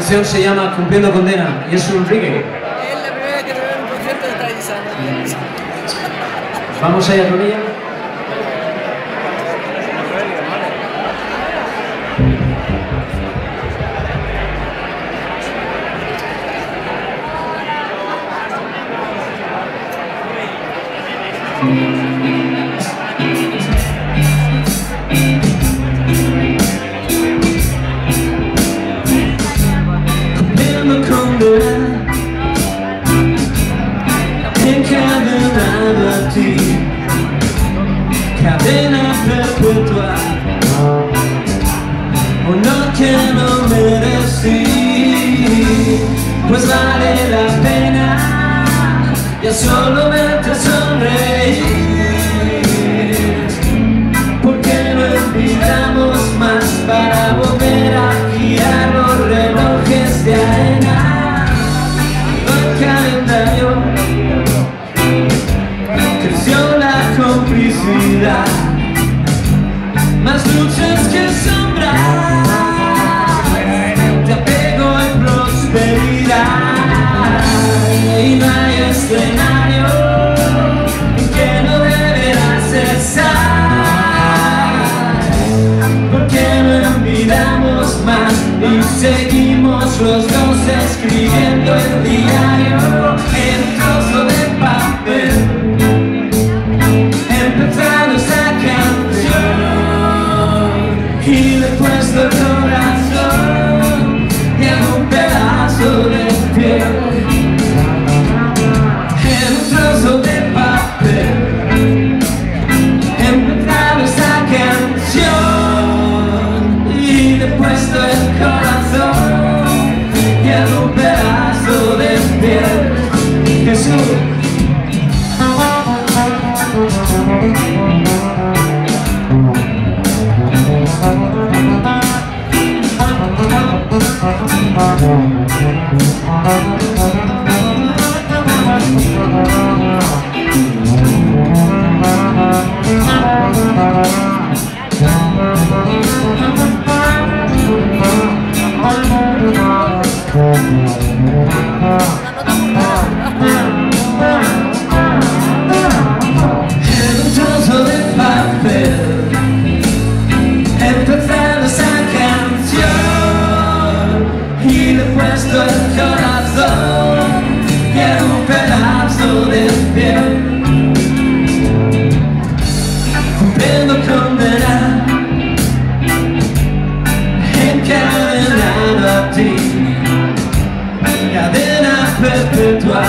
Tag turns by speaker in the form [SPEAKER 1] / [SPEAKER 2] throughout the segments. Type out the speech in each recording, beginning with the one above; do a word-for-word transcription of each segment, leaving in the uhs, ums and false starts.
[SPEAKER 1] canción se llama Cumpliendo Condena y es un reggae.
[SPEAKER 2] Es la primera vez que te veo en un concierto de tradición.
[SPEAKER 1] Vamos allá con ella. Cumpliendo condena, encadenado a ti, cadena perpetua, honor que no merecí, pues vale la pena ya solo verte sonreír, porque no olvidamos más para volver a girar los relojes de arena. El calendario creció la complicidad, más luchas que sombras, de apego y prosperidad. Y no hay escenario que no deberá cesar, porque no olvidamos más y seguimos los dos escribiendo el diario en un trozo de papel, empezando esta canción y le he puesto el corazón y en un pedazo de piel. Cumpliendo condena, encadenado a ti, cadena perpetua,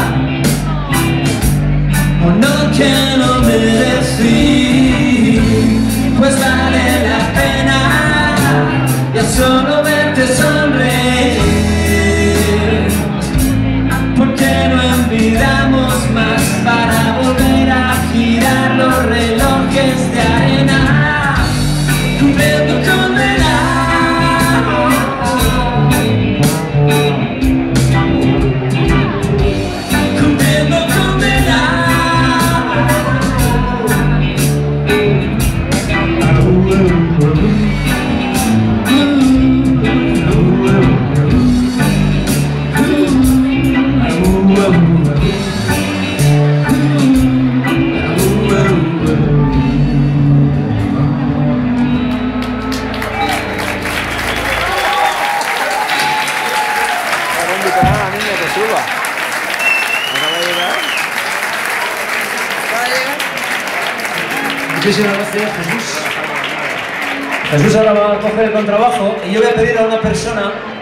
[SPEAKER 1] honor que no merecí, pues vale la pena ya solo verte sonreír, porque no olvidamos más para volver a girar los relojes de arena. Cumpliendo condena, cumpliendo condena. Muchísimas gracias, Jesús. Jesús ahora va a coger el contrabajo y yo voy a pedir a una persona